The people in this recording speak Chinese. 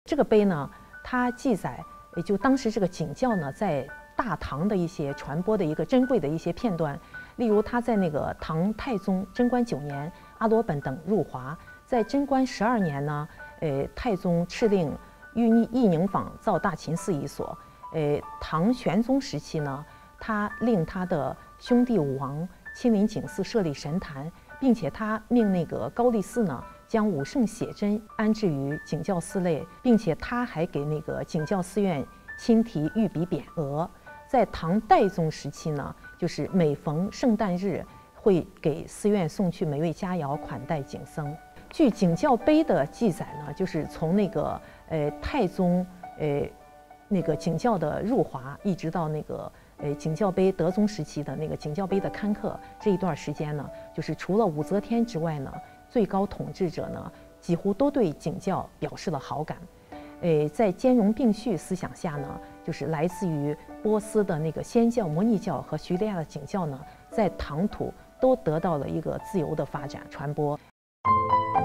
这个碑呢，它记载也就当时这个景教呢，在大唐的一些传播的一个珍贵的一些片段，例如他在那个唐太宗贞观9年，阿罗本等入华，在贞观12年呢，太宗敕令义宁坊造大秦寺一所。唐玄宗时期呢，他令他的兄弟武王亲临景寺设立神坛，并且他命那个高力士呢，将武圣写真安置于景教寺内，并且他还给那个景教寺院亲题御笔匾额。在唐代宗时期呢，就是每逢圣诞日，会给寺院送去美味佳肴款待景僧。据景教碑的记载呢，就是从那个太宗那个景教的入华，一直到那个景教碑德宗时期的那个景教碑的刊刻这一段时间呢，就是除了武则天之外呢，最高统治者呢几乎都对景教表示了好感。在兼容并蓄思想下呢，就是来自于波斯的那个祆教、摩尼教和叙利亚的景教呢，在唐土都得到了一个自由的发展传播。